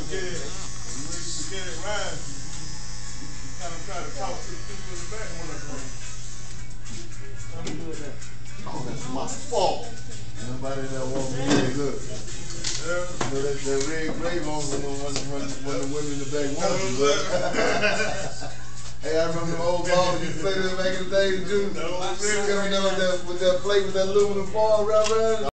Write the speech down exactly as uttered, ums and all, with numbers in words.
forget, when you forget it rhymes, you, you kind of try to talk to the people in the back when I come. How we doing that? Oh, that's my fault. Nobody that want me here, look. Yeah. You know, that, that red grave on when, when, when, when the women in the back want you, but. Hey, I remember the old balls used to play that back in the day, too. No, Coming up with that, with that plate with that aluminum foil wrap around it.